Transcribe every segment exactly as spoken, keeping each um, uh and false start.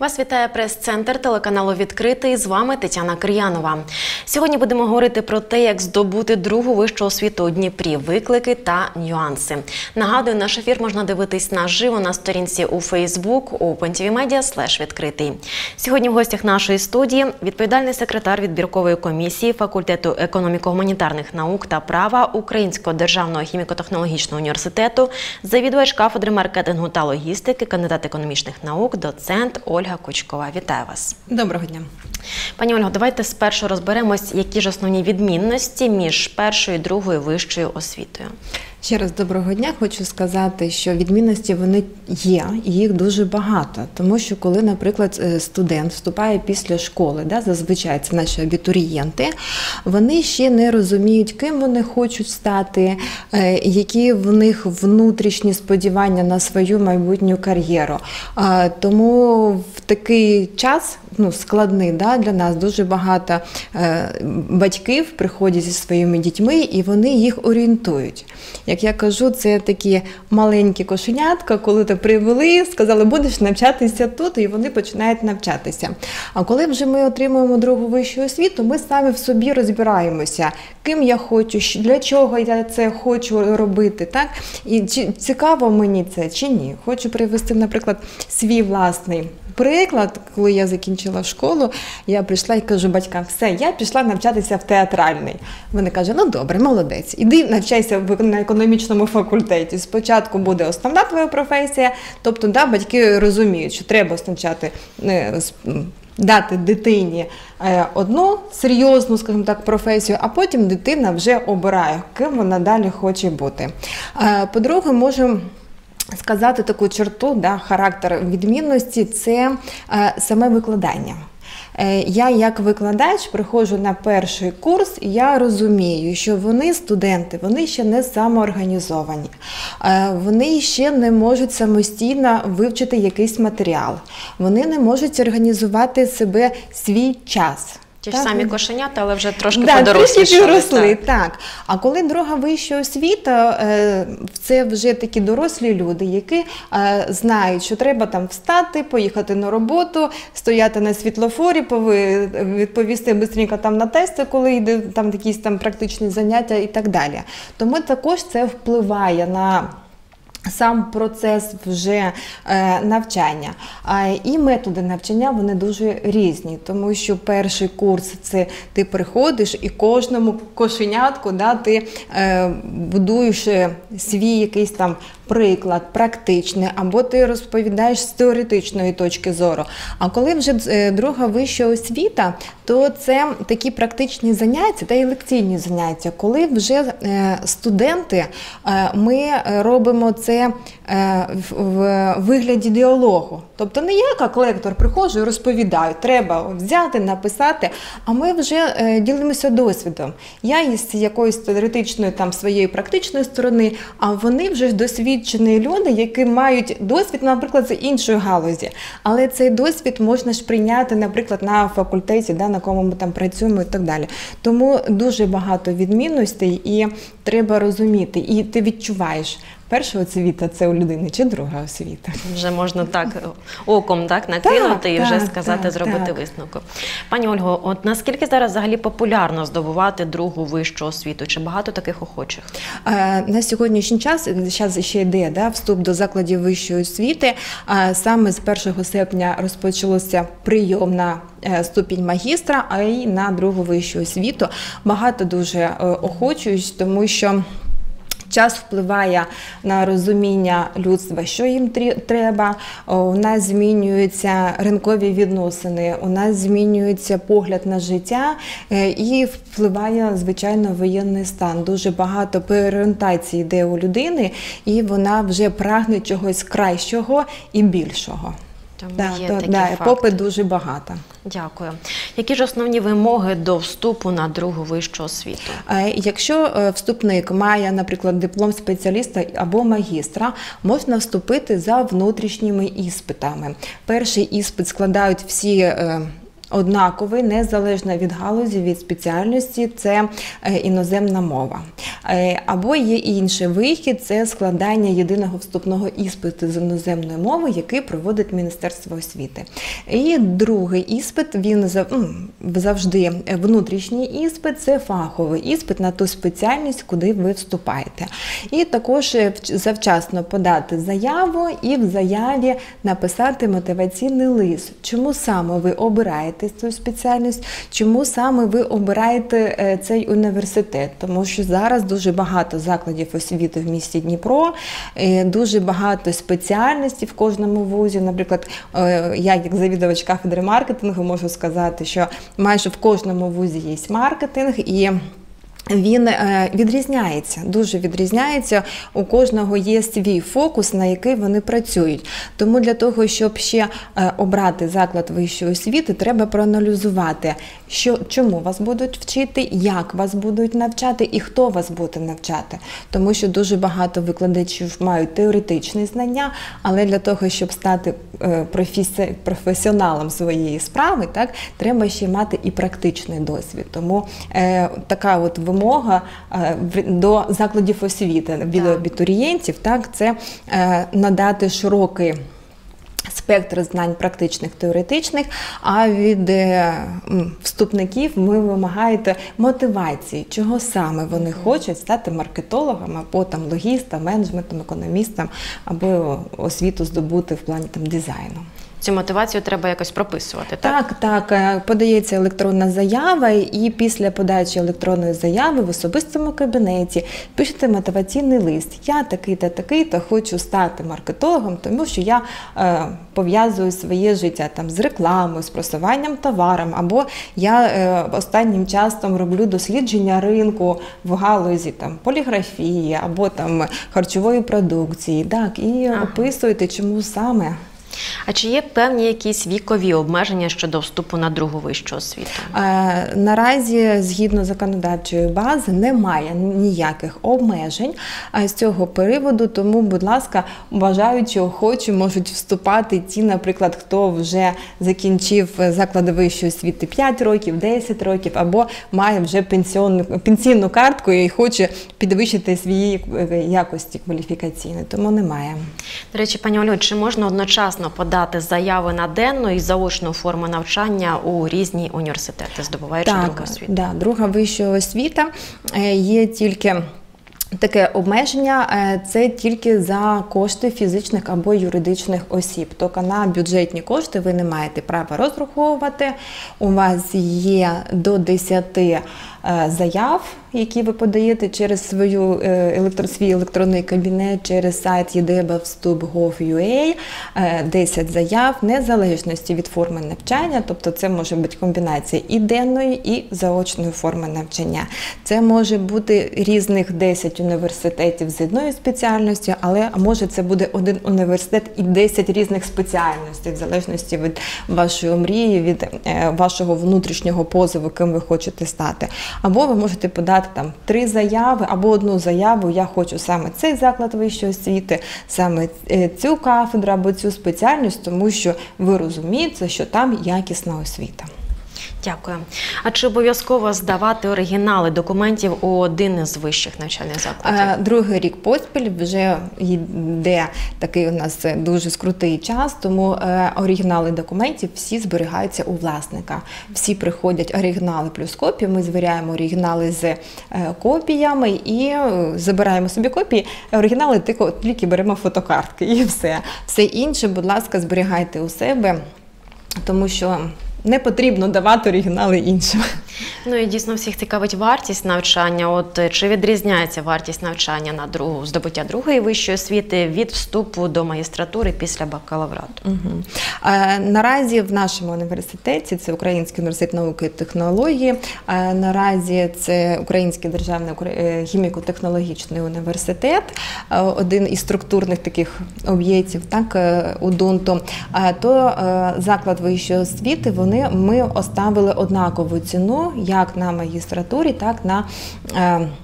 Вас вітає прес-центр телеканалу «Відкритий». З вами Тетяна Кир'янова. Сьогодні будемо говорити про те, як здобути другу вищу освіту у Дніпрі, виклики та нюанси. Нагадую, наш ефір можна дивитись наживо на сторінці у Facebook OpenTVMedia слеш відкритий. Сьогодні в гостях нашої студії відповідальний секретар відбіркової комісії факультету економіко-гуманітарних наук та права Українського державного хіміко-технологічного університету, завідувач кафедри маркетингу та логістики, кандидат економічних наук, доцент Ольга Кучкова. Вітаю вас. Доброго дня. Пані Ольго, давайте спершу розберемось, які ж основні відмінності між першою і другою вищою освітою. Ще раз доброго дня. Хочу сказати, що відмінності вони є, і їх дуже багато. Тому що коли, наприклад, студент вступає після школи, да, зазвичай це наші абітурієнти, вони ще не розуміють, ким вони хочуть стати, які в них внутрішні сподівання на свою майбутню кар'єру. Тому в такий час, ну, складний, да, для нас, дуже багато батьків приходять зі своїми дітьми, і вони їх орієнтують. Як я кажу, це такі маленькі кошенятка, коли ти привели, сказали, будеш навчатися тут, і вони починають навчатися. А коли вже ми отримуємо другу вищу освіту, ми самі в собі розбираємося, ким я хочу, для чого я це хочу робити, так? І чи цікаво мені це, чи ні. Хочу привести, наприклад, свій власний приклад. Коли я закінчила школу, я прийшла і кажу батькам, все, я пішла навчатися в театральний. Вони кажуть, ну добре, молодець, іди навчайся на економічному факультеті. Спочатку буде основна твоя професія, тобто да, батьки розуміють, що треба спочатку дати дитині одну серйозну, скажімо так, професію, а потім дитина вже обирає, ким вона далі хоче бути. По-друге, можемо сказати таку черту, да, характер відмінності – це е, саме викладання. Е, я як викладач приходжу на перший курс, і я розумію, що вони, студенти, вони ще не самоорганізовані. Е, вони ще не можуть самостійно вивчити якийсь матеріал. Вони не можуть організувати себе свій час. Ті ж самі кошенята, але вже трошки да, подорослішали. підросли, так. так. А коли друга вища освіта, це вже такі дорослі люди, які знають, що треба там встати, поїхати на роботу, стояти на світлофорі, відповісти швидко там на тести, коли йде там якісь там практичні заняття і так далі. Тому також це впливає на сам процес вже е, навчання. А, і методи навчання, вони дуже різні, тому що перший курс – це ти приходиш і кожному кошенятку, да, ти е, будуєш свій якийсь там приклад, практичний, або ти розповідаєш з теоретичної точки зору. А коли вже е, друга вища освіта, то це такі практичні заняття та й лекційні заняття, коли вже е, студенти, е, ми робимо це в вигляді діалогу. Тобто не я, як лектор, приходжу і розповідаю, треба взяти, написати, а ми вже ділимося досвідом. Я із якоїсь теоретичної там своєї практичної сторони, а вони вже досвідчені люди, які мають досвід, наприклад, з іншої галузі. Але цей досвід можна ж прийняти, наприклад, на факультеті, да, на кому ми там працюємо і так далі. Тому дуже багато відмінностей і треба розуміти. І ти відчуваєш, перша освіта – це у людини чи друга освіта? Вже можна так оком так накинути так, і вже так, сказати, так, зробити так. висновку. Пані Ольго, от наскільки зараз взагалі популярно здобувати другу вищу освіту? Чи багато таких охочих? А, на сьогоднішній час, зараз ще йде да, вступ до закладів вищої освіти, а, саме з першого серпня розпочалося прийом на ступінь магістра, а й на другу вищу освіту. Багато дуже охочують, тому що час впливає на розуміння людства, що їм треба, у нас змінюються ринкові відносини, у нас змінюється погляд на життя і впливає, звичайно, воєнний стан. Дуже багато переорієнтацій йде у людини, і вона вже прагне чогось кращого і більшого. Тому да, є то, такі да, факти. Попит дуже багато. Дякую. Які ж основні вимоги до вступу на другу вищу освіту? Якщо вступник має, наприклад, диплом спеціаліста або магістра, можна вступити за внутрішніми іспитами. Перший іспит складають всі однаковий, незалежно від галузі, від спеціальності, це іноземна мова. Або є інший вихід, це складання єдиного вступного іспиту з іноземної мови, який проводить Міністерство освіти. І другий іспит, він завжди внутрішній іспит, це фаховий іспит на ту спеціальність, куди ви вступаєте. І також завчасно подати заяву і в заяві написати мотиваційний лист. Чому саме ви обираєте цю спеціальність, чому саме ви обираєте цей університет? Тому що зараз дуже багато закладів освіти в місті Дніпро, дуже багато спеціальностей в кожному вузі. Наприклад, я як завідувач кафедри маркетингу можу сказати, що майже в кожному вузі є маркетинг, і він відрізняється, дуже відрізняється, у кожного є свій фокус, на який вони працюють. Тому для того, щоб ще обрати заклад вищої освіти, треба проаналізувати, що, чому вас будуть вчити, як вас будуть навчати і хто вас буде навчати. Тому що дуже багато викладачів мають теоретичні знання, але для того, щоб стати професі... професіоналом своєї справи, так, треба ще мати і практичний досвід. Тому е, така от вимога до закладів освіти від абітурієнтів, так, це надати широкий спектр знань практичних, теоретичних, а від вступників ми вимагаєте мотивації, чого саме вони хочуть стати маркетологом, або там логістом, менеджментом, економістом, або освіту здобути в плані там дизайну. Цю мотивацію треба якось прописувати, так? Так, так. Подається електронна заява, і після подачі електронної заяви в особистому кабінеті пишете мотиваційний лист. Я такий-то, такий-то хочу стати маркетологом, тому що я е, пов'язую своє життя там з рекламою, з просуванням товаром, або я е, останнім часом роблю дослідження ринку в галузі там поліграфії, або там харчової продукції. Так, і ага. описуєте, чому саме. А чи є певні якісь вікові обмеження щодо вступу на другу вищу освіту? Е, наразі, згідно законодавчої бази, немає ніяких обмежень з цього приводу, тому, будь ласка, бажаючі, охочі можуть вступати ті, наприклад, хто вже закінчив заклади вищої освіти п'ять років, десять років, або має вже пенсіонну, пенсійну картку і хоче підвищити свої якості кваліфікаційні, тому немає. До речі, пані Олю, чи можна одночасно подати заяви на денну і заочну форму навчання у різні університети, здобуваючи так, другу освіту? Так, да, друга вища освіта є тільки таке обмеження, це тільки за кошти фізичних або юридичних осіб. Тобто на бюджетні кошти ви не маєте права розраховувати. У вас є до десяти заяв, які ви подаєте через свою, електро, свій електронний кабінет, через сайт єдебавступ крапка гов крапка ю а, десять заяв, незалежності від форми навчання, тобто це може бути комбінація і денної, і заочної форми навчання. Це може бути різних десять університетів з одної спеціальності, але може це буде один університет і десять різних спеціальностей, в залежності від вашої мрії, від вашого внутрішнього позову, ким ви хочете стати. Або ви можете подати там три заяви, або одну заяву, я хочу саме цей заклад вищої освіти, саме цю кафедру або цю спеціальність, тому що ви розумієте, що там якісна освіта. Дякую. А чи обов'язково здавати оригінали документів у один із вищих навчальних закладів? Другий рік поспіль вже йде такий у нас дуже скрутий час, тому оригінали документів всі зберігаються у власника. Всі приходять оригінали плюс копії, ми звіряємо оригінали з копіями і забираємо собі копії, оригінали тільки беремо фотокартки і все. Все інше, будь ласка, зберігайте у себе, тому що не потрібно давати оригінали іншим. Ну і дійсно всіх цікавить вартість навчання. От чи відрізняється вартість навчання на другу, здобуття другої вищої освіти від вступу до магістратури після бакалаврату? Угу. А, наразі в нашому університеті, це Український університет науки і технології, а, наразі це Український державний хіміко-технологічний університет, а, один із структурних таких об'єктів, так, УДУНТу, а, то а, заклад вищої освіти, вони, ми оставили однакову ціну, як на магістратурі, так на е,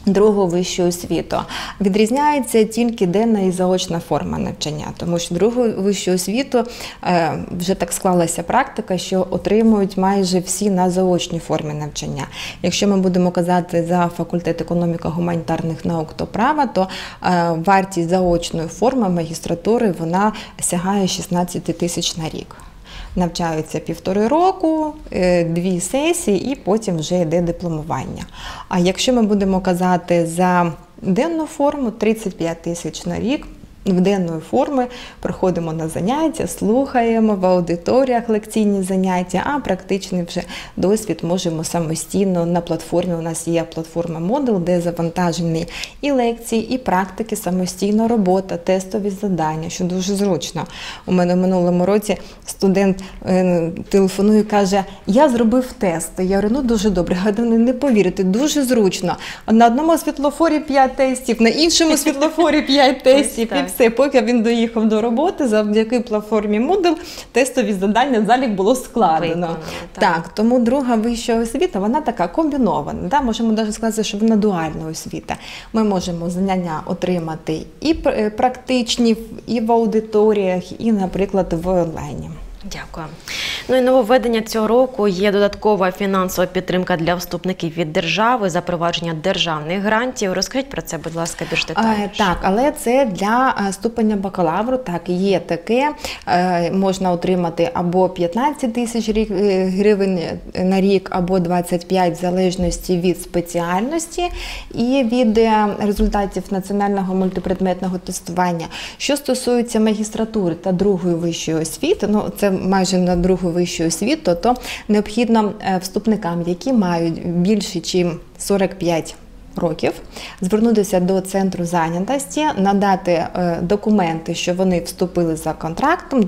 другу вищу освіту. Відрізняється тільки денна і заочна форма навчання, тому що другу вищу освіту е, вже так склалася практика, що отримують майже всі на заочній формі навчання. Якщо ми будемо казати за факультет економіко-гуманітарних наук та права, то е, вартість заочної форми магістратури вона сягає шістнадцять тисяч на рік. Навчаються півтори року, дві сесії і потім вже йде дипломування. А якщо ми будемо казати за денну форму, тридцять п'ять тисяч на рік, в денної форми приходимо на заняття, слухаємо в аудиторіях лекційні заняття, а практичний вже досвід можемо самостійно на платформі. У нас є платформа Moodle, де завантажені і лекції, і практики, самостійна робота, тестові завдання, що дуже зручно. У мене в минулому році студент е, телефонує і каже, я зробив тести. Я говорю, ну дуже добре, не повірите, дуже зручно. На одному світлофорі п'ять тестів, на іншому світлофорі п'ять тестів. Все, поки він доїхав до роботи, завдяки платформі Moodle тестові завдання залік було складено. Виконано, так. так, тому друга вища освіта, вона така комбінована. Да? Можемо навіть сказати, що вона дуальна освіта. Ми можемо знання отримати і практичні, і в аудиторіях, і, наприклад, в онлайні. Дякую. Ну і нововведення цього року є додаткова фінансова підтримка для вступників від держави, запровадження державних грантів. Розкажіть про це, будь ласка, більш детальніше. Так, але це для ступеня бакалавру, так, є таке. Можна отримати або п'ятнадцять тисяч гривень на рік, або двадцять п'ять в залежності від спеціальності і від результатів національного мультипредметного тестування. Що стосується магістратури та другої вищої освіти, ну це майже на другу вищу освіту, то необхідно вступникам, які мають більше, ніж сорок п'ять років, звернутися до центру зайнятості, надати документи, що вони вступили за контрактом,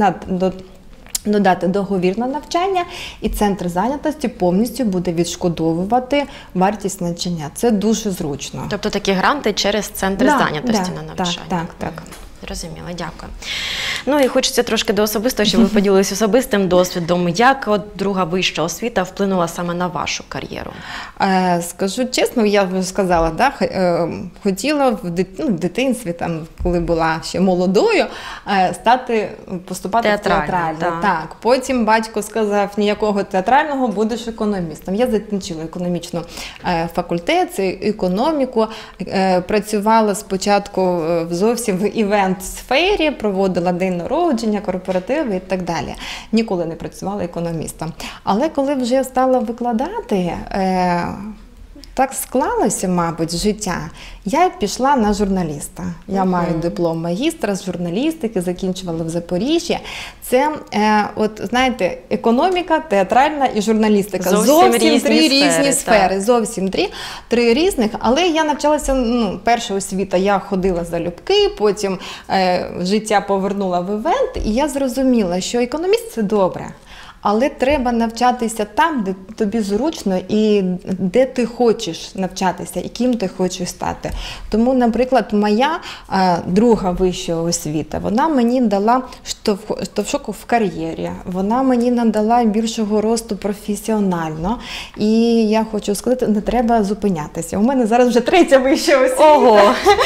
додати договір на навчання, і центр зайнятості повністю буде відшкодовувати вартість навчання. Це дуже зручно. Тобто такі гранти через центр да, зайнятості да, на навчання? Так, так, так. Зрозуміло, дякую. Ну і хочеться трошки до особистого, щоб ви поділилися особистим досвідом. Як от друга вища освіта вплинула саме на вашу кар'єру? Е, скажу чесно, я вже сказала, да, хотіла в, дит, ну, в дитинстві, там, коли була ще молодою, е, стати, поступати театрально, в театральне. Так. Так. Потім батько сказав, ніякого театрального, будеш економістом. Я закінчила економічну е, факультет, економіку, е, працювала спочатку зовсім в івент-сфері, проводила день народження, корпоративи і так далі. Ніколи не працювала економістом. Але коли вже стала викладати, е, так склалося, мабуть, життя. Я пішла на журналіста. Я uh-huh. маю диплом магістра з журналістики, закінчувала в Запоріжжі. Це, е, от, знаєте, економіка, театральна і журналістика. Зовсім, зовсім різні три сфери, різні так. сфери. Зовсім три, три різних. Але я навчалася, ну, перша освіта, я ходила залюбки, потім е, життя повернула в івент, і я зрозуміла, що економіст – це добре. Але треба навчатися там, де тобі зручно і де ти хочеш навчатися, і ким ти хочеш стати. Тому, наприклад, моя а, друга вища освіта, вона мені дала штовхок в кар'єрі, вона мені надала більшого росту професіонально. І я хочу сказати, не треба зупинятися. У мене зараз вже третя вища освіта. Ого!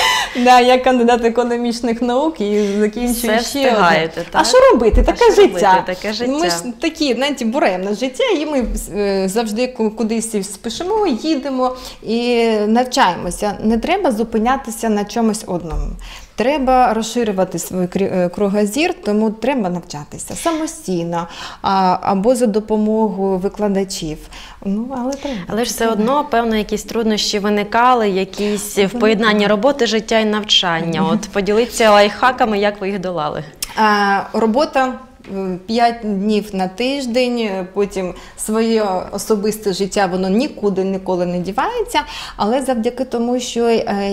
Да, я кандидат економічних наук і закінчую Все ще одне. так? А що робити? Таке а що життя. Робити? Таке життя. Ми ж такі, знаєте, буремне життя, і ми завжди кудись спішимо, їдемо і навчаємося. Не треба зупинятися на чомусь одному. Треба розширювати свій кругозір, тому треба навчатися самостійно або за допомогою викладачів. Ну, але треба. Але ж все одно, певно, якісь труднощі виникали, якісь в поєднанні роботи, життя і навчання. От поділіться лайфхаками, як ви їх долали. А, робота п'ять днів на тиждень, потім своє особисте життя, воно нікуди ніколи не дівається, але завдяки тому, що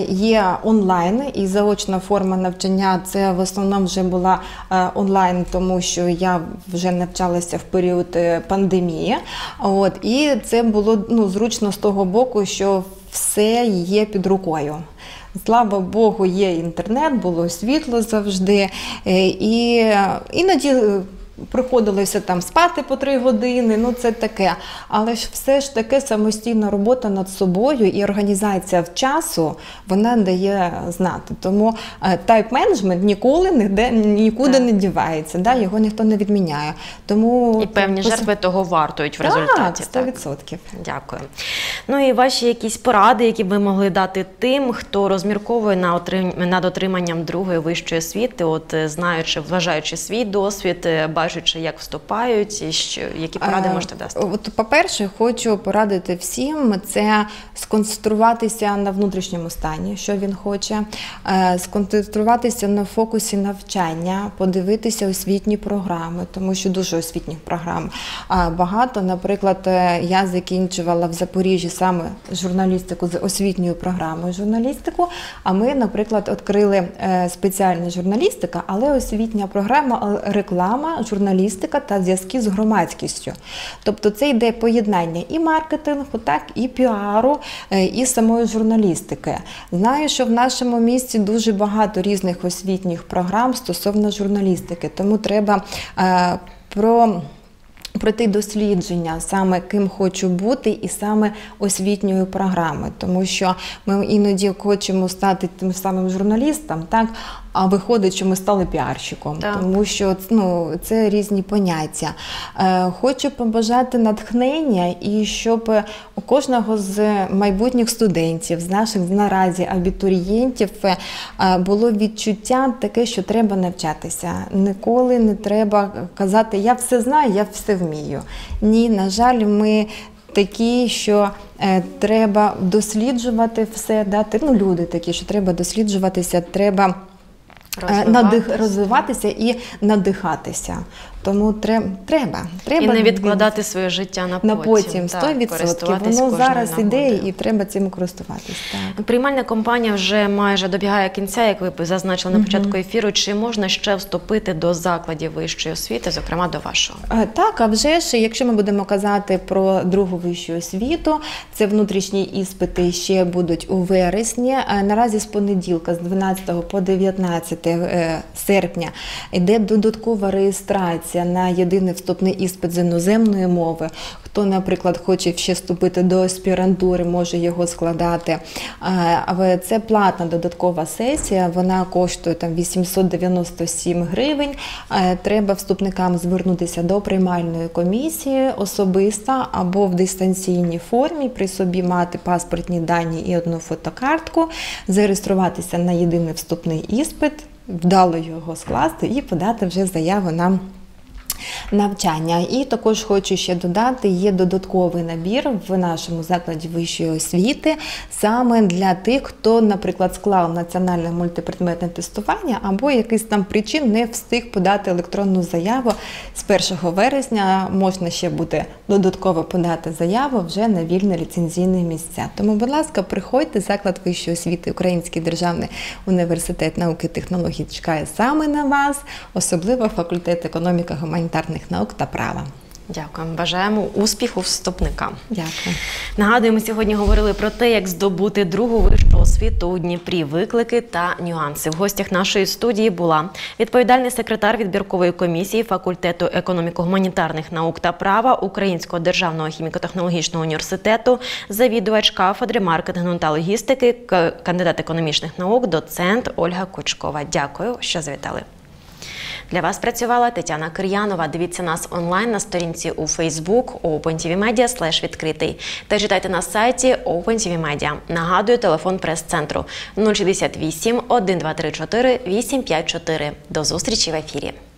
є онлайн і заочна форма навчання, це в основному вже була онлайн, тому що я вже навчалася в період пандемії. От, і це було, ну, зручно з того боку, що все є під рукою. Слава Богу, є інтернет, було світло завжди. І іноді приходилося там спати по три години, ну це таке. Але ж все ж таки самостійна робота над собою і організація в часу, вона дає знати. Тому тайп-менеджмент ніколи ніде, нікуди так. не дівається, да? Його ніхто не відміняє. Тому і певні пос... жертви того вартують в результаті. Так, сто відсотків. Дякую. Ну і ваші якісь поради, які ви могли дати тим, хто розмірковує на отрим... над отриманням другої вищої освіти, от знаючи, вважаючи свій досвід, бачачи, як вступають, і що, які поради можете дати? От, по-перше, хочу порадити всім, це сконцентруватися на внутрішньому стані, що він хоче, сконцентруватися на фокусі навчання, подивитися освітні програми, тому що дуже освітніх програм багато. Наприклад, я закінчувала в Запоріжжі саме журналістику з освітньою програмою журналістику, а ми, наприклад, відкрили спеціальна журналістика, але освітня програма реклама, журналістика та зв'язки з громадськістю. Тобто це йде поєднання і маркетингу, так, і піару, і самої журналістики. Знаю, що в нашому місті дуже багато різних освітніх програм стосовно журналістики, тому треба е, про... пройти дослідження, саме ким хочу бути і саме освітньої програми. Тому що ми іноді хочемо стати тим самим журналістом, так, а виходить, що ми стали піарщиком. Так. Тому що ну, це різні поняття. Е, хочу побажати натхнення і щоб у кожного з майбутніх студентів, з наших наразі абітурієнтів е, було відчуття таке, що треба навчатися. Ніколи не треба казати, я все знаю, я все вмію. Ні, на жаль, ми такі, що е, треба досліджувати все, дати, ну, люди такі, що треба досліджуватися, треба розвиватися, надих, розвиватися і надихатися. Тому треба. треба, треба і не відкладати від... своє життя на потім. На потім, сто відсотків. Воно зараз іде і треба цим користуватись. Так. Приймальна кампанія вже майже добігає кінця, як ви зазначили на початку угу. ефіру. Чи можна ще вступити до закладів вищої освіти, зокрема до вашого? Так, а вже ж, якщо ми будемо казати про другу вищу освіту, це внутрішні іспити ще будуть у вересні. Наразі з понеділка, з дванадцятого по дев'ятнадцяте серпня, йде додаткова реєстрація на єдиний вступний іспит з іноземної мови. Хто, наприклад, хоче ще вступити до аспірантури, може його складати. Але це платна додаткова сесія, вона коштує там вісімсот дев'яносто сім гривень. Треба вступникам звернутися до приймальної комісії особисто або в дистанційній формі, при собі мати паспортні дані і одну фотокартку, зареєструватися на єдиний вступний іспит, вдало його скласти і подати вже заяву на навчання. І також хочу ще додати, є додатковий набір в нашому закладі вищої освіти саме для тих, хто, наприклад, склав національне мультипредметне тестування або якийсь там причин не встиг подати електронну заяву. З першого вересня можна ще буде додатково подати заяву вже на вільне ліцензійне місця. Тому, будь ласка, приходьте, заклад вищої освіти Український державний університет науки і технологій чекає саме на вас, особливо факультет економіка, гуманітарних наук та права. Дякуємо. Бажаємо успіху вступникам. Дякую. Нагадуємо, сьогодні говорили про те, як здобути другу вищу освіту у Дніпрі, виклики та нюанси. В гостях нашої студії була відповідальний секретар відбіркової комісії факультету економіко-гуманітарних наук та права Українського державного хіміко-технологічного університету, завідувач кафедри маркетингу та логістики, кандидат економічних наук, доцент Ольга Кучкова. Дякую, що завітали. Для вас працювала Тетяна Кир'янова. Дивіться нас онлайн на сторінці у Facebook OpenTVMedia слеш відкритий. Та читайте на сайті OpenTVMedia. Нагадую, телефон прес-центру нуль шістдесят вісім, один два три чотири, вісім п'ять чотири. До зустрічі в ефірі.